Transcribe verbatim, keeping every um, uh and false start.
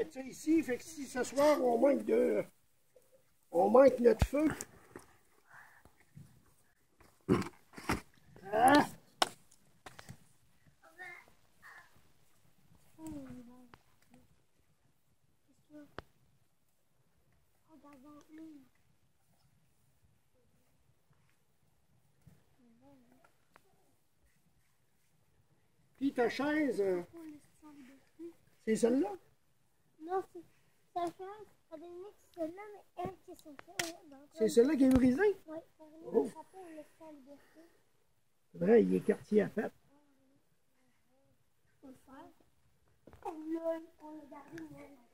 mettre ça ici. Fait que si ce soir on manque de. On manque notre feu. Ah! Puis ta chaise, euh, c'est celle-là? Non, c'est sa chaise. À Dominique, c'est celle-là, mais elle qui s'est fait. C'est celle-là qui est brisée? Oui, ça Oh. venait attraper le sang liberté. C'est vrai, il est quartier à fait. On le faire. On l'a gardé, moi.